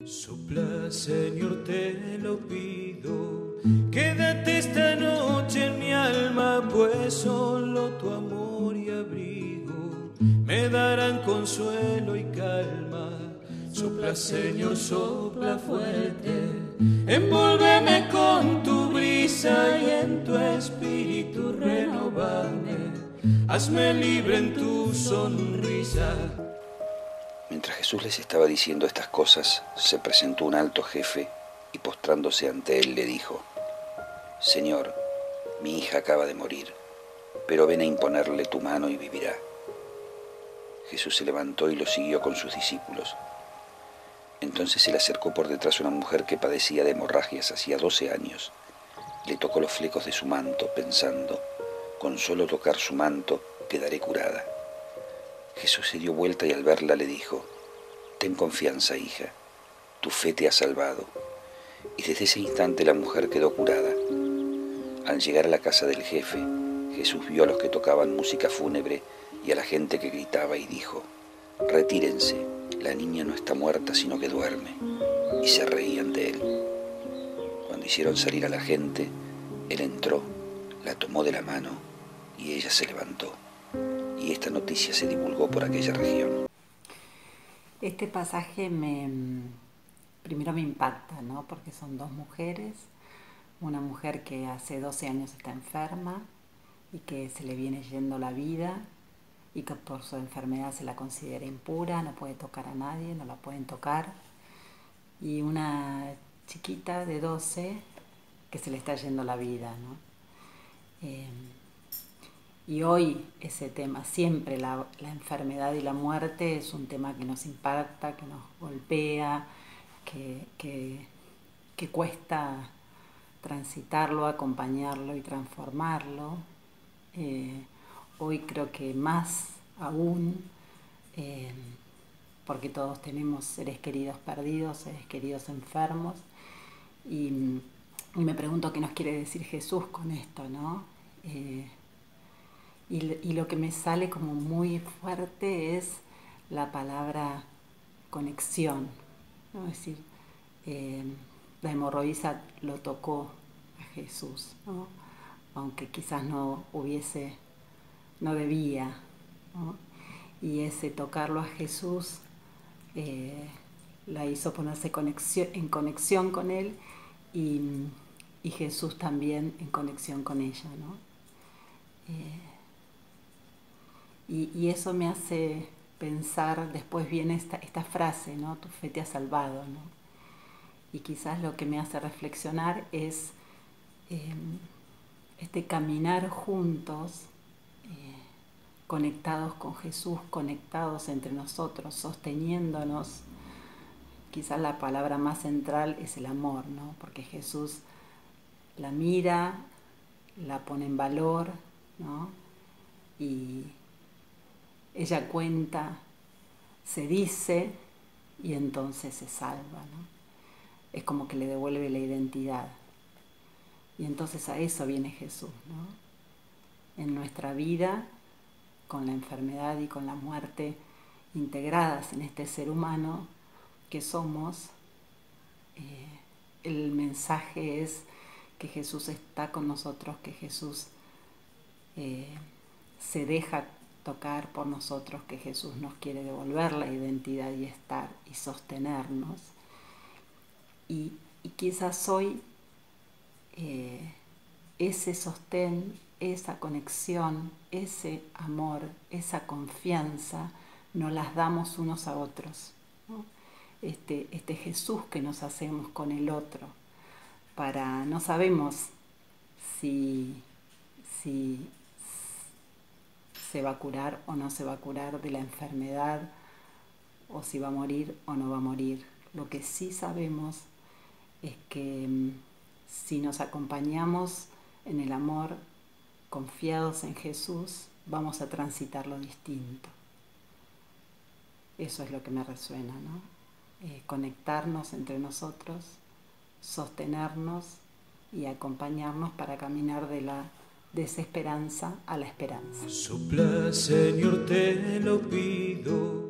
Sopla, Señor, te lo pido, quédate esta noche en mi alma, pues solo tu amor y abrigo me darán consuelo y calma. Sopla, Señor, sopla fuerte, envuélveme con tu brisa y en tu espíritu renovame, hazme libre en tu sonrisa. Mientras Jesús les estaba diciendo estas cosas, se presentó un alto jefe y postrándose ante él le dijo: Señor, mi hija acaba de morir, pero ven a imponerle tu mano y vivirá. Jesús se levantó y lo siguió con sus discípulos. Entonces se le acercó por detrás una mujer que padecía de hemorragias hacía 12 años. Le tocó los flecos de su manto, pensando: con solo tocar su manto quedaré curada. Jesús se dio vuelta y al verla le dijo: ten confianza, hija, tu fe te ha salvado. Y desde ese instante la mujer quedó curada. Al llegar a la casa del jefe, Jesús vio a los que tocaban música fúnebre y a la gente que gritaba y dijo: retírense, la niña no está muerta sino que duerme. Y se reían de él. Cuando hicieron salir a la gente, él entró, la tomó de la mano y ella se levantó. Y esta noticia se divulgó por aquella región. Este pasaje primero me impacta, ¿no? Porque son dos mujeres, una mujer que hace 12 años está enferma y que se le viene yendo la vida y que por su enfermedad se la considera impura, no puede tocar a nadie, no la pueden tocar, y una chiquita de 12 que se le está yendo la vida, ¿no? Y hoy ese tema, siempre la enfermedad y la muerte es un tema que nos impacta, que nos golpea, que cuesta transitarlo, acompañarlo y transformarlo. Hoy creo que más aún, porque todos tenemos seres queridos perdidos, seres queridos enfermos, y me pregunto qué nos quiere decir Jesús con esto, ¿no? Y lo que me sale como muy fuerte es la palabra conexión, ¿no? Es decir, la hemorroísa lo tocó a Jesús, ¿no? Aunque quizás no debía, ¿no? Y ese tocarlo a Jesús la hizo ponerse en conexión con él y Jesús también en conexión con ella, ¿no? Y eso me hace pensar, después viene esta frase, ¿no? Tu fe te ha salvado, ¿no? Y quizás lo que me hace reflexionar es este caminar juntos, conectados con Jesús, conectados entre nosotros, sosteniéndonos. Quizás la palabra más central es el amor, ¿no? Porque Jesús la mira, la pone en valor, ¿no? Y ella cuenta, se dice y entonces se salva, ¿no? Es como que le devuelve la identidad. Y entonces a eso viene Jesús, ¿no? En nuestra vida, con la enfermedad y con la muerte integradas en este ser humano que somos, el mensaje es que Jesús está con nosotros, que Jesús se deja tocar por nosotros, que Jesús nos quiere devolver la identidad y estar y sostenernos. Y quizás hoy ese sostén, esa conexión, ese amor, esa confianza, nos las damos unos a otros, ¿no? Este Jesús que nos hacemos con el otro, no sabemos si se va a curar o no se va a curar de la enfermedad, o si va a morir o no va a morir. Lo que sí sabemos es que si nos acompañamos en el amor, confiados en Jesús, vamos a transitar lo distinto. Eso es lo que me resuena, ¿no? Conectarnos entre nosotros, sostenernos y acompañarnos para caminar de la desesperanza a la esperanza. Sopla, Señor, te lo pido,